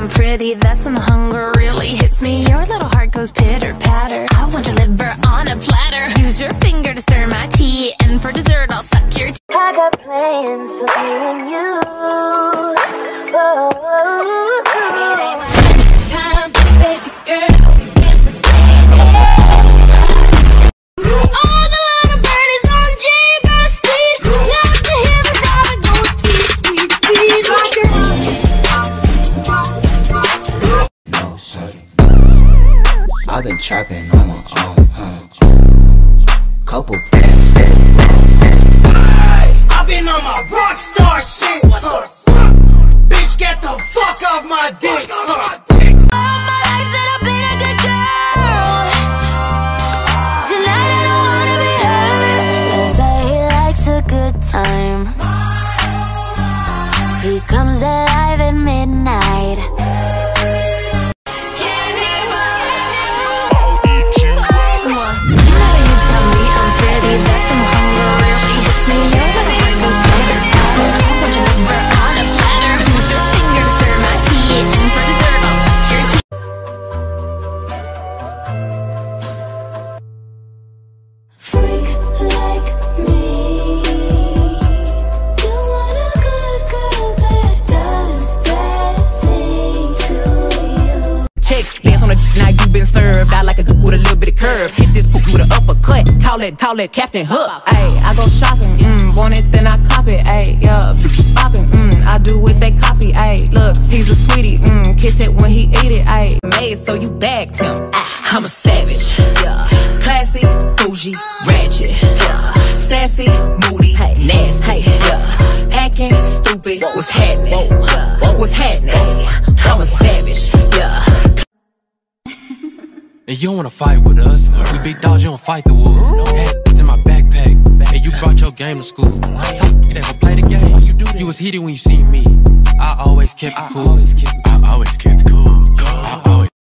I'm pretty, that's when the hunger really hits me. Your little heart goes pitter-patter. I want your liver on a platter. Use your finger to stir my tea, and for dessert I'll suck your tea. I got plans for me and you. Oh. Come, baby girl, we can pretend. All the little birdies on J-Bus-T. Love to hear the dollar go sweet, sweet, sweet. Like your I've been trapping on my own, couple bands. I've been on my rock star shit. What the fuck? Bitch, get the fuck off my dick. all my life that I've been a good girl. Tonight I don't wanna be hurt. They say he likes a good time. He comes alive at midnight. Call it Captain Hook. Ayy, I go shopping, want it then I cop it. Ayy, yeah, poppin', I do what they copy. Ayy, look, he's a sweetie, kiss it when he eat it. Ayy, made so you bagged him. I'm a savage, yeah. Classy, bougie, ratchet, yeah. Sassy, moody, nasty, yeah. Acting stupid, what's happening? What's happening? I'm a savage, yeah. And you don't wanna fight with us. We big dogs, you don't fight the wolves. No hats in my backpack. And you brought your game to school. Talk that gon' play the game. You was heated when you seen me. I always kept it cool. I always kept it cool.